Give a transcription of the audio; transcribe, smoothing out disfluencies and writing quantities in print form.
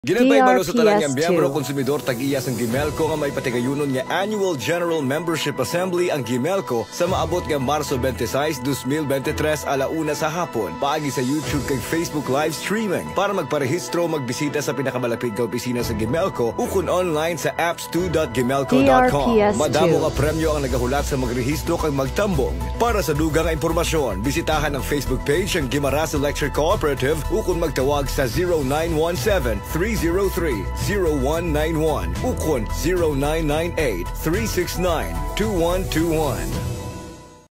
Ginabay balo sa talang DRPS2. miyembro konsumidor tag-iya sang Gimelco nga may patigayunon nga Annual General Membership Assembly ang Gimelco sa maabot nga Marso 26, 2023 alauna sa hapon. Paagi sa YouTube kay Facebook live streaming. Para magparehistro, magbisita sa pinakamalapit nga opisina sa Gimelco ukon online sa apps2.gimelco.com. DRPS2. Madamo nga premyo ang nagahulat sa magrehistro kag magtambong. Para sa dugang nga impormasyon, bisitahan ang Facebook page ang Guimaras Electric Cooperative ukon magtawag sa 0917-303-0191 ukon 0998-369-2121.